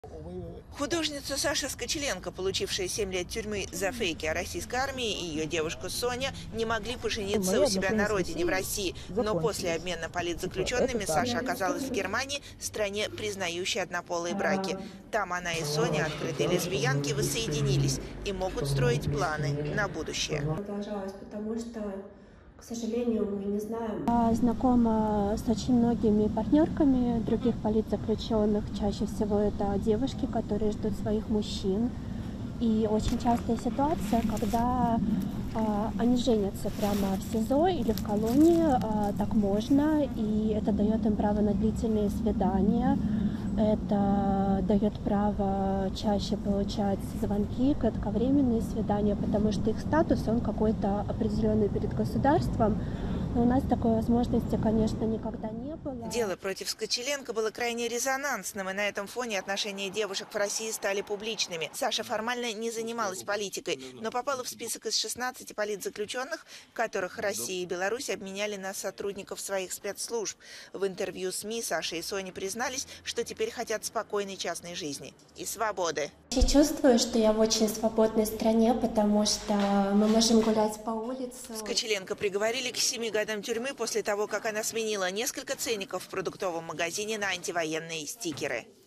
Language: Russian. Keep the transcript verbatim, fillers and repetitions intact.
Художница Саша Скочеленко, получившая семь лет тюрьмы за фейки о российской армии, и ее девушка Соня не могли пожениться у себя на родине, в России. Но после обмена политзаключенными Саша оказалась в Германии, стране, признающей однополые браки. Там она и Соня, открытые лесбиянки, воссоединились и могут строить планы на будущее. Продолжалось, потому что, к сожалению, мы не знаем. Знакома с очень многими партнерками других политзаключенных. Чаще всего это девушки, которые ждут своих мужчин. И очень частая ситуация, когда а, они женятся прямо в СИЗО или в колонии, а, так можно, и это дает им право на длительные свидания. Это дает право чаще получать звонки, кратковременные свидания, потому что их статус, он какой-то определенный перед государством. Но у нас такой возможности, конечно, никогда не было. Дело против Скочеленко было крайне резонансным, и на этом фоне отношения девушек в России стали публичными. Саша формально не занималась политикой, но попала в список из шестнадцати политзаключенных, которых Россия и Беларусь обменяли на сотрудников своих спецслужб. В интервью СМИ Саша и Соня признались, что теперь хотят спокойной частной жизни и свободы. Я чувствую, что я в очень свободной стране, потому что мы можем гулять по улице. Скочеленко приговорили к семи годам тюрьмы после того, как она сменила несколько ценников в продуктовом магазине на антивоенные стикеры.